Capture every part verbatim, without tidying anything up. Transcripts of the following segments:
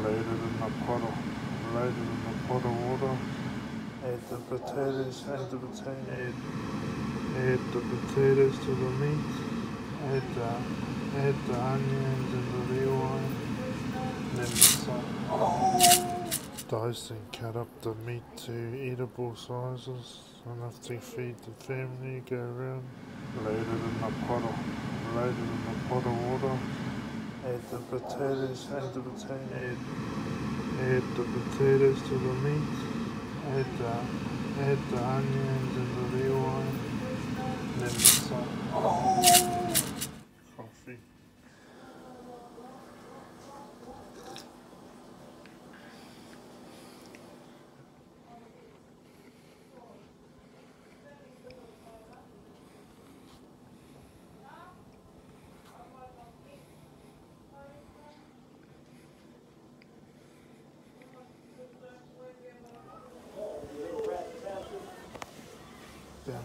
laid it in a pot of, laid it in a pot of water. Add the potatoes, add the potatoes, add, add the potatoes to the meat. Add the, add the onions and the rewind. Then the salt. Dice and cut up the meat to eatable sizes, enough to feed the family. Go around. Laid it in a pot of, laid it in a pot of water. Add the potatoes, add the potatoes, add, add the potatoes to the meat. Add the, add the onions and the rewind. Then the salt. Coffee. Down.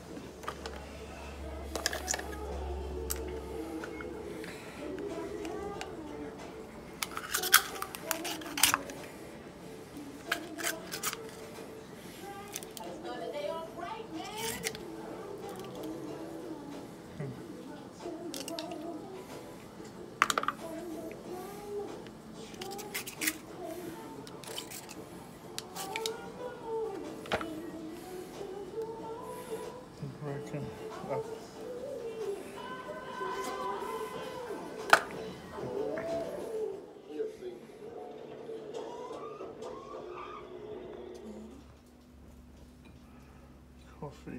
Reckon up. Coffee.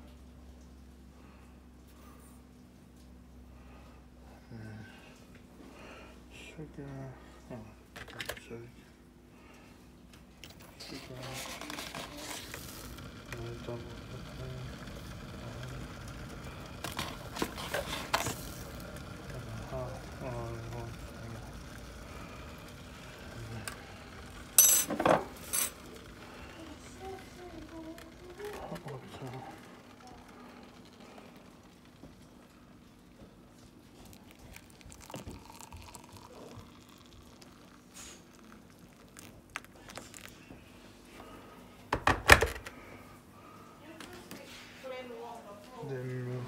And sugar. Oh, sugar. Sugar. And double sugar. Then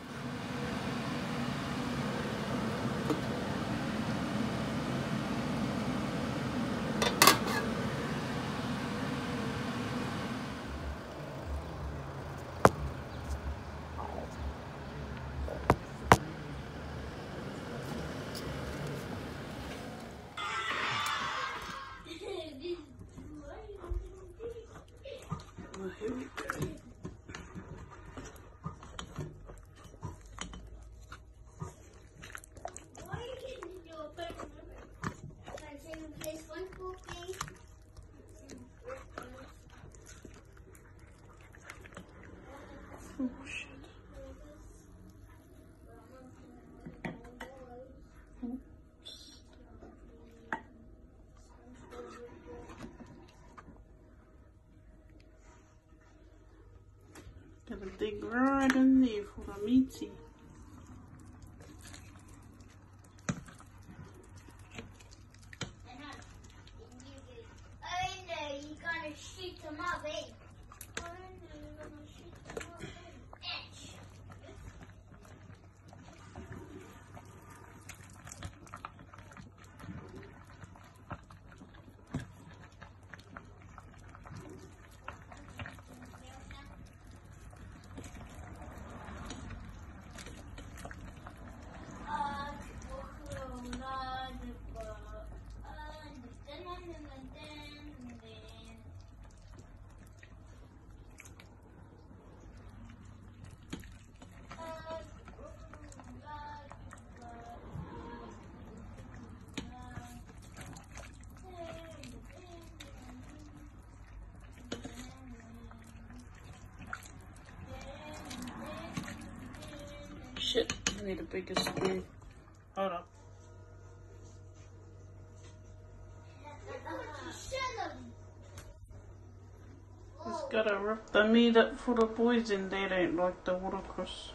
here we go. Oh shit. Oops. Gotta dig right in there for the meaty. Oh no, you're gonna shoot them up, eh? Oh no, you're gonna shoot them up, eh? Shit, I need a bigger spoon. Hold on. Just gotta rip the meat up for the boys and they don't like the watercress.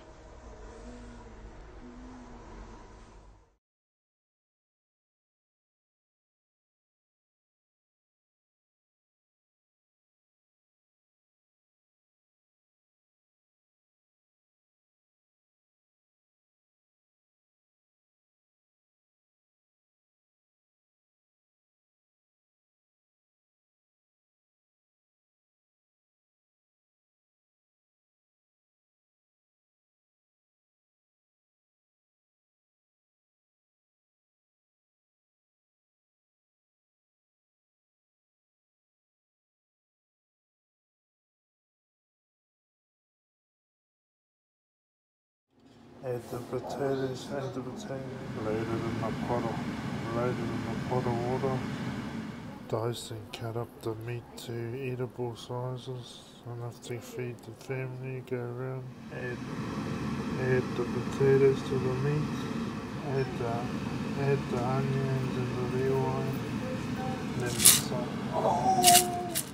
Add the potatoes, add the potatoes, load it in the pot of, load it in the pot of water. Dice and cut up the meat to eatable sizes, enough to feed the family, go around. Add, add the potatoes to the meat, add the, add the onions and the red wine, then the salt. Oh.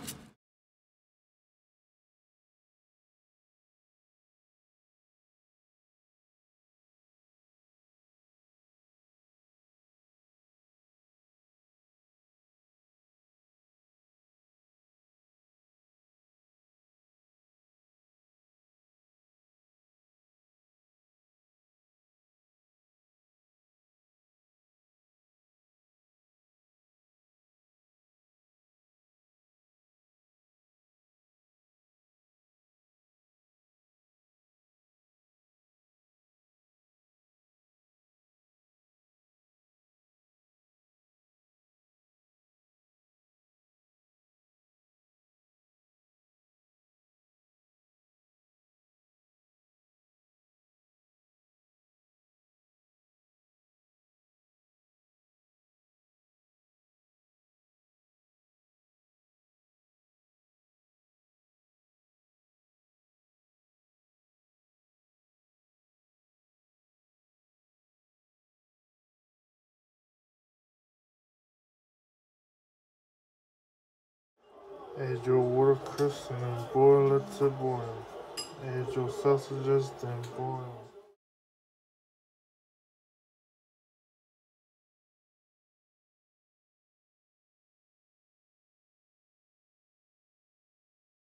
Add your watercress and then boil it to boil. Add your sausages, then boil.